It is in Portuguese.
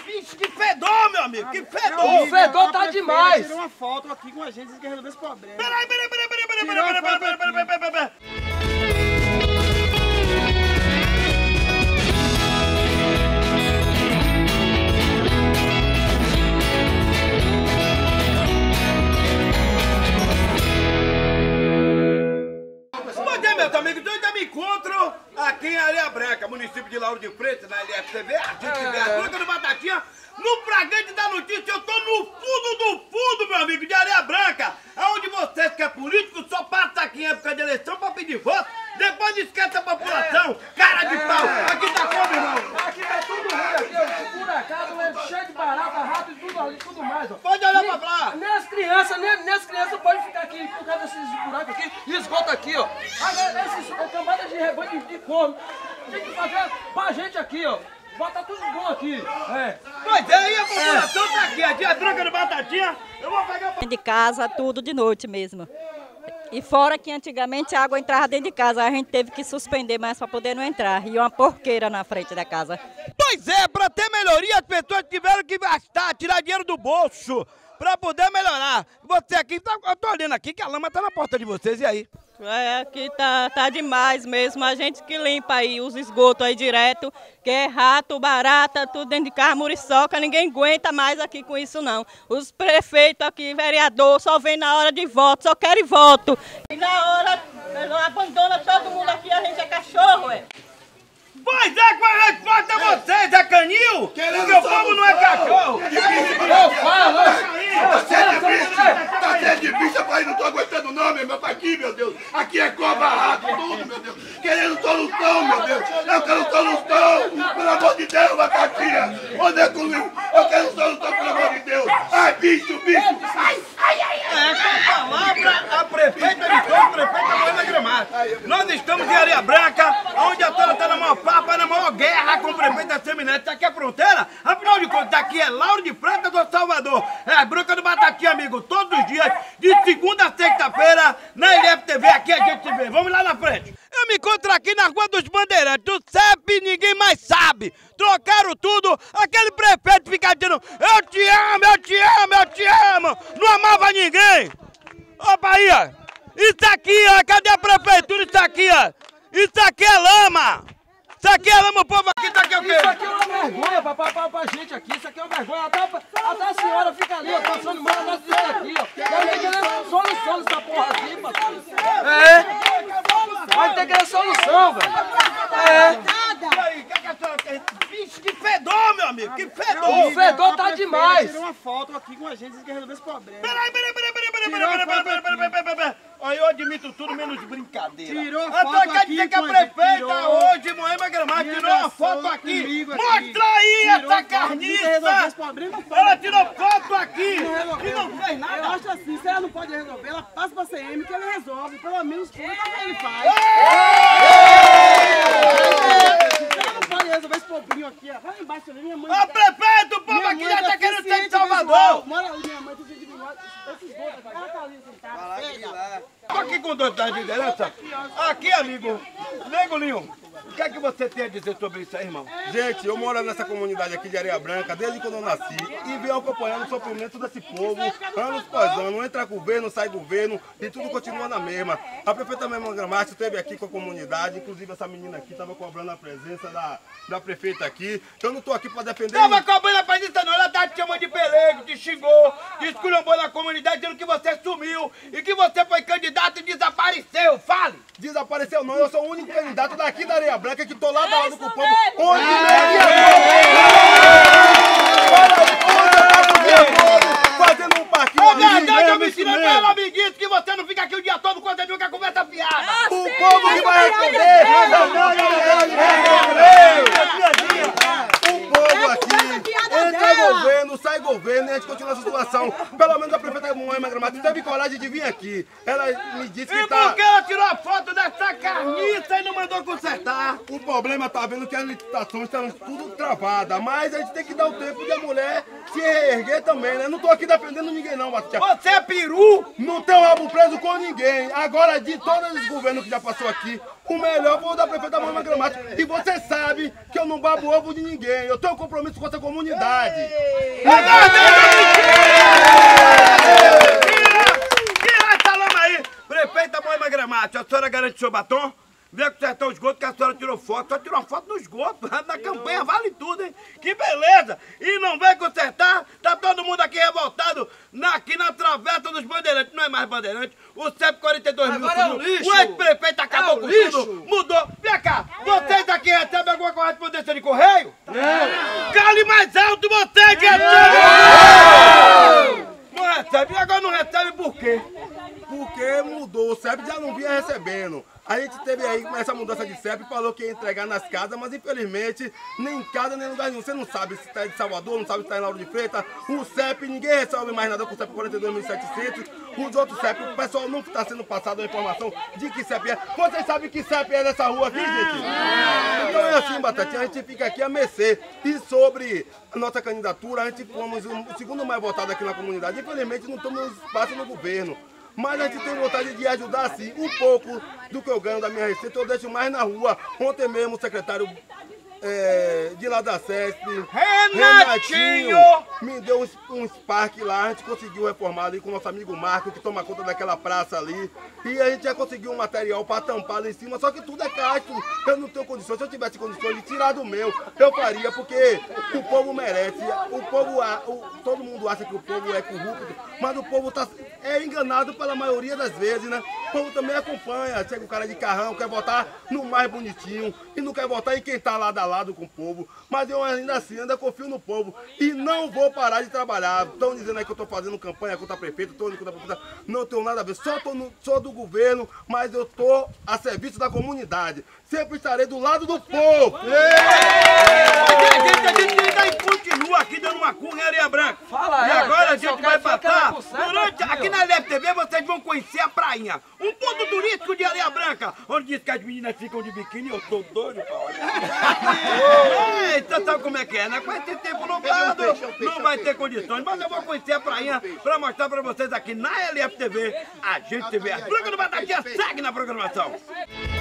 Vixe, que fedor, meu amigo, que fedor! O fedor tá demais! Tirou uma foto aqui com a gente, disse que resolver esse problema. Peraí. Bom dia, meus amigos, eu ainda me encontro aqui em Areia Branca, município de Lauro de Freitas, na LFTV, a gente vê a Branca do Batatinha, no fragante da notícia. Eu tô no fundo do fundo, meu amigo, de Areia Branca, onde vocês que é político só passam aqui em época de eleição pra pedir voto, depois esquece a população, cara de pau, aqui tá como, irmão? Aqui tá tudo ruim, aqui, ó, furacado, cheio de barata, rato e tudo ali, tudo mais, ó. Pode olhar pra lá. Nem as crianças podem ficar aqui por causa desses buracos aqui e esgoto aqui, ó. Essas camadas de rebanho de corno, tem que fazer pra gente aqui, ó. Bota tudo bom aqui. Pois é, e a população tá aqui, a Dia Branca do Batatinha, eu vou pegar... De casa, tudo de noite mesmo. E fora que antigamente a água entrava dentro de casa, a gente teve que suspender mais para poder não entrar. E uma porqueira na frente da casa. Pois é, para ter melhoria as pessoas tiveram que gastar, tirar dinheiro do bolso para poder melhorar. Você aqui, eu tô olhando aqui que a lama tá na porta de vocês, e aí? Aqui tá demais mesmo, a gente que limpa aí os esgotos aí direto, que é rato, barata, tudo dentro de casa, muriçoca, ninguém aguenta mais aqui com isso não. Os prefeitos aqui, vereador, só vem na hora de voto, só querem voto. E na hora, abandona todo mundo aqui, a gente é cachorro, Pois é, qual a resposta a vocês? É canil? Porque o povo não é cachorro. Eu falo, Tá cheio de bicha, pai, não tô aguentando não, meu pai, aqui, meu Deus. Aqui é cobra, rato, tudo, meu Deus. Querendo solução, meu Deus. Eu quero solução, pelo amor de Deus, Batatinha. Onde é comigo? Eu quero solução, pelo amor de Deus. Ai, bicho. Com a palavra, a prefeita de Tom, prefeita Moema Gramado. Nós estamos em Areia Branca, onde a senhora está na maior papa, na maior guerra com o prefeito da Seminete. Isso aqui é fronteira? Afinal de contas, aqui é Lauro de Freitas do Salvador. É a Branca do Batatinha, amigo, todos os dias, de segunda a sexta-feira, na LFTV, aqui a gente se vê. Vamos lá na frente. Eu me encontro aqui na Rua dos Bandeirantes, do CEP ninguém mais sabe. Trocaram tudo, aquele prefeito fica dizendo, eu te amo, não amava ninguém. Ô Bahia, isso aqui, ó, cadê a prefeitura, isso aqui, ó? Isso aqui é lama. Isso aqui é lama, o povo aqui tá aqui o quê? Isso aqui é uma vergonha pra gente aqui, isso aqui é uma vergonha. Até a senhora fica ali, ó, passando mal disso aqui, ó. Vai ter que dar solução dessa porra aqui, papai. Vai ter que dar solução, velho. E aí, que a senhora tem? Vixe, que fedor, meu amigo, que fedor. O fedor tá demais. Tirou uma foto aqui com a gente, disse que resolver esse problema. Peraí. Olha, eu admito tudo menos brincadeira. Tirou a foto quer dizer aqui que a com a gente, prefeita tirou. hoje, Moema Gramado, tirou uma foto aqui. comigo aqui. Mostra aí Tirou essa foto, disse que resolver esse carniça. problema, não Ela pode. tirou foto aqui resolveu. e não fez nada. Eu acho assim, se ela não pode resolver, ela passa pra CM que ele resolve. Pelo menos tudo que ele faz. Se ela não pode resolver esse pobrinho aqui, ó. Vai lá embaixo ali, minha mãe. Ô prefeito, o povo aqui já tá querendo sair de Salvador. Mora ali, minha mãe, tem gente de visual. Esses gols, ela tá ali sentada. Tô aqui com dois da liderança. Aqui, amigo. Negolinho, o que é que você tem a dizer sobre isso aí, irmão? Gente, eu moro nessa comunidade aqui de Areia Branca desde quando eu nasci e venho acompanhando o sofrimento desse povo, anos após anos. Entra governo, sai governo e tudo continua na mesma. A prefeita Moema Gramado esteve aqui com a comunidade, inclusive essa menina aqui estava cobrando a presença da prefeita aqui. Eu não estou aqui para defender... Tava cobrando a presença não, ela tá te chamando de pelego, te xingou, te esculhambou na comunidade dizendo que você sumiu e que você foi candidato e desapareceu. Fale! Desapareceu não, eu sou o único candidato daqui da Areia Branca que tô lado a lado com o povo. Onde fazendo um parquinho ali. Na verdade, eu me ensinei pra ela, me disse que você não fica aqui o dia todo quando você nunca conversa fiada. O povo que vai responder. O povo aqui entra governo, sai governo e a gente continua essa situação. Pelo menos a prefeita Moema Gramado teve coragem de vir aqui. Ela me disse que E por que ela tirou a foto dessa carniça e não mandou consertar? O problema tá vendo que as licitações estão tudo travadas, mas a gente tem que dar o tempo de a mulher se reerguer também, né? Não tô aqui defendendo ninguém não, Bastião. Você é peru? Não tem um rabo preso com ninguém. Agora, de todos os governos que já passou aqui, o melhor foi o da prefeita Moema Gramado. E você sabe que eu não babo ovo de ninguém. Eu tenho um compromisso com essa comunidade. Tira essa lama aí! Prefeita Moema Gramado, a senhora garante seu batom? Vê consertar o esgoto que a senhora tirou foto. Só tirou foto no esgoto. Na campanha vale tudo, hein? Que beleza! E não vem consertar? Tá todo mundo aqui revoltado aqui na Travessa dos Bandeirantes. Não é mais Bandeirante. O CEP 42 mil Agora é subiu. o lixo. O ex-prefeito acabou com tudo. Mudou. Vem cá. Vocês aqui recebem alguma correspondência de correio? Não. Cale mais alto você que recebe! Não recebe. E agora não recebe por quê? Porque mudou, o CEP já não vinha recebendo. A gente teve aí essa mudança de CEP, falou que ia entregar nas casas, mas infelizmente nem em casa nem em lugar nenhum. Você não sabe se está em Salvador, não sabe se está em Lauro de Freitas. O CEP, ninguém resolve mais nada com o CEP 42.700. Os outros CEP, o pessoal não está sendo passado a informação de que CEP é. Vocês sabem que CEP é nessa rua aqui, gente? Então é assim, Batatinha, a gente fica aqui a mercê. E sobre a nossa candidatura, a gente fomos o segundo mais votado aqui na comunidade. Infelizmente não temos espaço no governo. Mas a gente tem vontade de ajudar, sim. Um pouco do que eu ganho da minha receita, eu deixo mais na rua. Ontem mesmo o secretário de lá da CESP, Renatinho, me deu um Spark lá. A gente conseguiu reformar ali com o nosso amigo Marco, que toma conta daquela praça ali. E a gente já conseguiu um material para tampar lá em cima. Só que tudo é gasto. Eu não tenho condições. Se eu tivesse condições de tirar do meu, eu faria, porque o povo merece. O povo, todo mundo acha que o povo é corrupto, mas o povo é enganado pela maioria das vezes, né? O povo também acompanha. Chega o cara de carrão, quer votar no mais bonitinho e não quer votar em quem tá lado a lado com o povo. Mas eu ainda assim ainda confio no povo e não vou parar de trabalhar. Estão dizendo aí que eu tô fazendo campanha contra a prefeita, tô indo contra a prefeita. Não tenho nada a ver, sou do governo, mas eu tô a serviço da comunidade. Sempre estarei do lado do povo. A gente ainda continua aqui dando uma curva em Areia Branca. Fala, e agora a só gente quero vai ficar passar. com certo Aqui na LFTV vocês vão conhecer a prainha. Um ponto turístico de Areia Branca. Onde diz que as meninas ficam de biquíni. Eu tô doido pra olhar. Eita, sabe como é que é, né? Com esse tempo nublado, não vai ter condições. Mas eu vou conhecer a prainha pra mostrar pra vocês aqui na LFTV. A gente vê a Branca do Batatinha segue na programação.